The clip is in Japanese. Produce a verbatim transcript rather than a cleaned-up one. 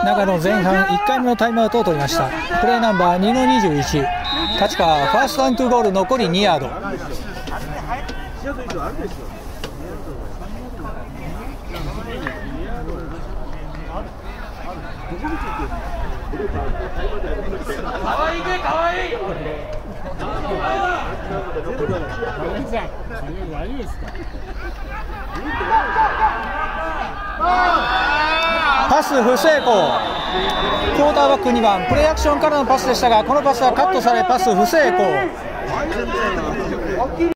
長野前半いっかいめのタイムアウトを取りました。プレーナンバーにのにじゅういち、立川ファーストアントゥゴール残りにヤード。パス不成功。クォーターバックにばん、プレーアクションからのパスでしたが、このパスはカットされパス不成功。